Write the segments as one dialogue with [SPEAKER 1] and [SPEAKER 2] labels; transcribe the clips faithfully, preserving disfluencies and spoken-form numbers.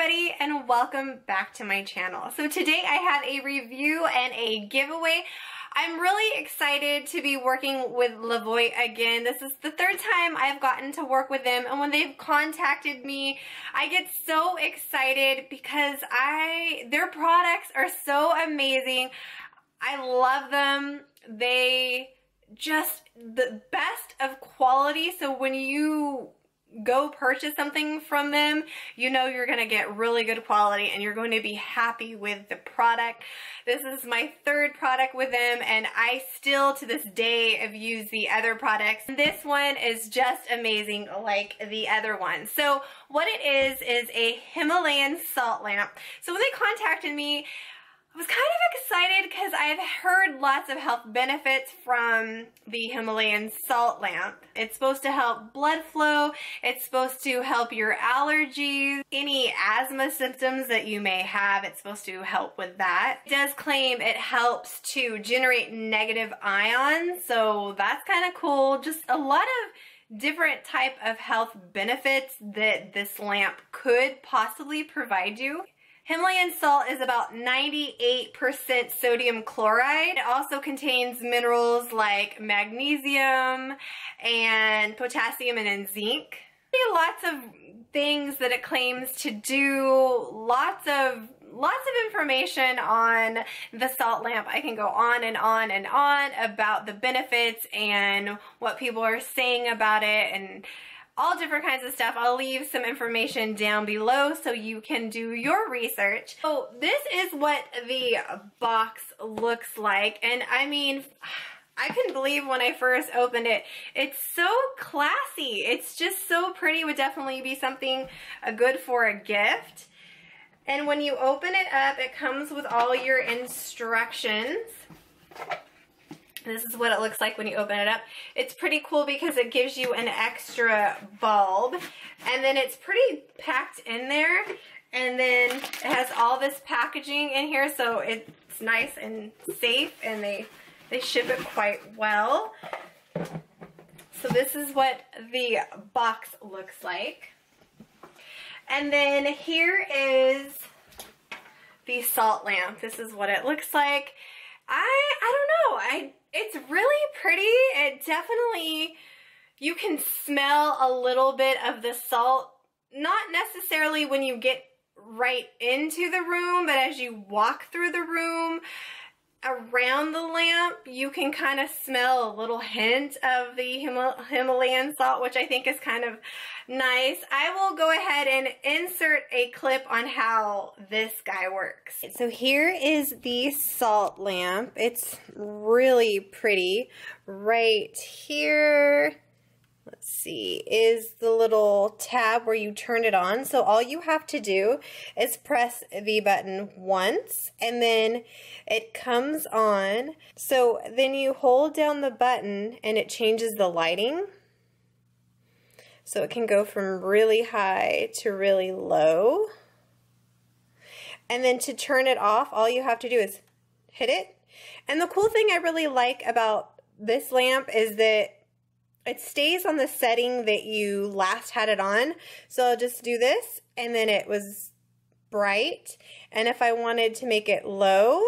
[SPEAKER 1] everybody, and welcome back to my channel. So today I have a review and a giveaway. I'm really excited to be working with Levoit again. This is the third time I've gotten to work with them, and when they've contacted me, I get so excited because I their products are so amazing. I love them. They just the best of quality. So when you go purchase something from them, you know you're going to get really good quality and you're going to be happy with the product. This is my third product with them, and I still to this day have used the other products. This one is just amazing like the other one. So what it is is a Himalayan salt lamp. So when they contacted me, I was kind of excited because I've heard lots of health benefits from the Himalayan salt lamp. It's supposed to help blood flow. It's supposed to help your allergies, any asthma symptoms that you may have. It's supposed to help with that. It does claim it helps to generate negative ions, so that's kind of cool. Just a lot of different type of health benefits that this lamp could possibly provide you. Himalayan salt is about ninety-eight percent sodium chloride. It also contains minerals like magnesium and potassium and zinc. Lots of things that it claims to do, lots of lots of information on the salt lamp. I can go on and on and on about the benefits and what people are saying about it and all different kinds of stuff. I'll leave some information down below so you can do your research. So this is what the box looks like, and I mean, I couldn't believe when I first opened it. It's so classy. It's just so pretty. It would definitely be something uh, good for a gift. And when you open it up, it comes with all your instructions. This is what it looks like when you open it up. It's pretty cool because it gives you an extra bulb, and then it's pretty packed in there, and then it has all this packaging in here, so it's nice and safe, and they they ship it quite well. So this is what the box looks like. And then here is the salt lamp. This is what it looks like. I I don't know. I It's really pretty. It definitely, you can smell a little bit of the salt, not necessarily when you get right into the room, but as you walk through the room around the lamp, you can kind of smell a little hint of the Himal Himalayan salt, which I think is kind of nice. I will go ahead and insert a clip on how this guy works. So here is the salt lamp. It's really pretty. Right here, let's see, is the little tab where you turn it on. So all you have to do is press the button once, and then it comes on. So then you hold down the button and it changes the lighting. So it can go from really high to really low. And then to turn it off, all you have to do is hit it. And the cool thing I really like about this lamp is that it stays on the setting that you last had it on. So I'll just do this, and then it was bright. And if I wanted to make it low,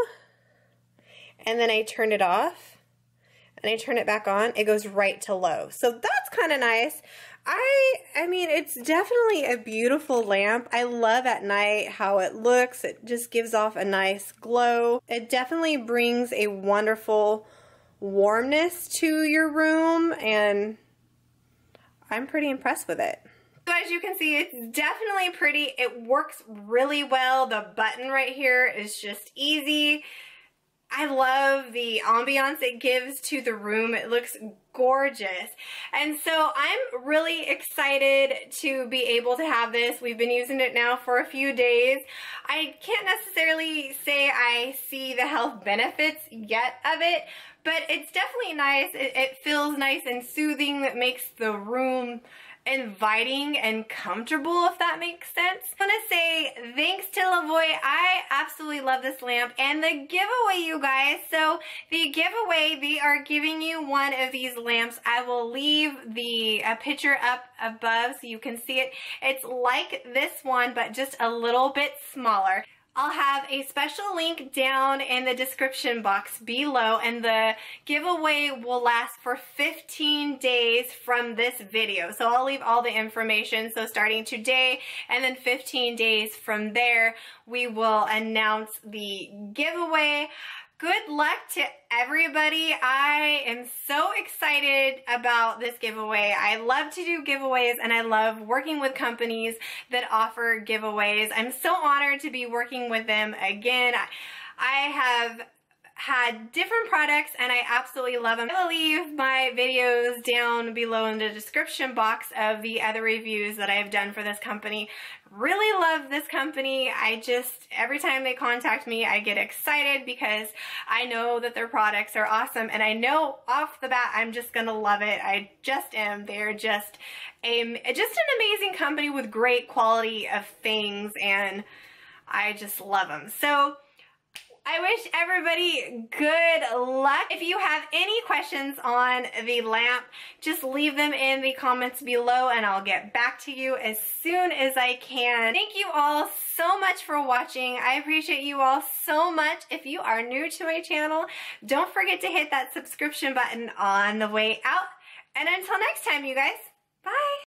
[SPEAKER 1] and then I turn it off, and I turn it back on, it goes right to low. So that's kind of nice. I I mean, it's definitely a beautiful lamp. I love at night how it looks. It just gives off a nice glow. It definitely brings a wonderful warmness to your room, and I'm pretty impressed with it. So as you can see, it's definitely pretty. It works really well. The button right here is just easy. I love the ambiance it gives to the room. It looks gorgeous. And so I'm really excited to be able to have this. We've been using it now for a few days. I can't necessarily say I see the health benefits yet of it, but it's definitely nice. It, it feels nice and soothing. That makes the room inviting and comfortable, if that makes sense. I'm gonna say thanks to Lavoie. I absolutely love this lamp. And the giveaway, you guys. So the giveaway, they are giving you one of these lamps. I will leave the uh, picture up above so you can see it. It's like this one, but just a little bit smaller. I'll have a special link down in the description box below, and the giveaway will last for fifteen days from this video. So I'll leave all the information. So starting today and then fifteen days from there, we will announce the giveaway. Good luck to everybody. I am so excited about this giveaway. I love to do giveaways, and I love working with companies that offer giveaways. I'm so honored to be working with them again. I have had different products and I absolutely love them. I will leave my videos down below in the description box of the other reviews that I've done for this company. Really love this company. I just, every time they contact me, I get excited because I know that their products are awesome, and I know off the bat I'm just gonna love it. I just am. They're just a, just an amazing company with great quality of things, and I just love them. So I wish everybody good luck. If you have any questions on the lamp, just leave them in the comments below and I'll get back to you as soon as I can. Thank you all so much for watching. I appreciate you all so much. If you are new to my channel, don't forget to hit that subscription button on the way out. And until next time, you guys, bye.